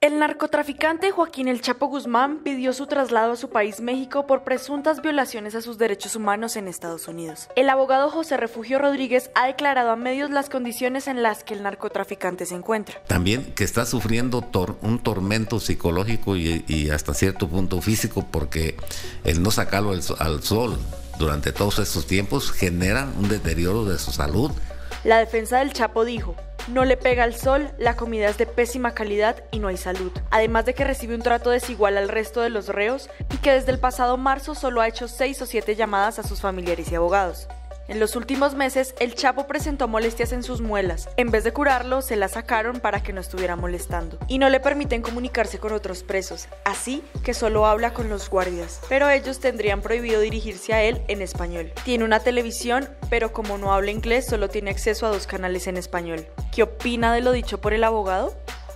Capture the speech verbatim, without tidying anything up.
El narcotraficante Joaquín El Chapo Guzmán pidió su traslado a su país México por presuntas violaciones a sus derechos humanos en Estados Unidos. El abogado José Refugio Rodríguez ha declarado a medios las condiciones en las que el narcotraficante se encuentra. También que está sufriendo tor un tormento psicológico y, y hasta cierto punto físico, porque el no sacarlo al, al sol durante todos estos tiempos genera un deterioro de su salud. La defensa del Chapo dijo: no le pega el sol, la comida es de pésima calidad y no hay salud. Además de que recibe un trato desigual al resto de los reos y que desde el pasado marzo solo ha hecho seis o siete llamadas a sus familiares y abogados. En los últimos meses, el Chapo presentó molestias en sus muelas. En vez de curarlo, se las sacaron para que no estuviera molestando. Y no le permiten comunicarse con otros presos, así que solo habla con los guardias. Pero ellos tendrían prohibido dirigirse a él en español. Tiene una televisión, pero como no habla inglés, solo tiene acceso a dos canales en español. ¿Qué opina de lo dicho por el abogado?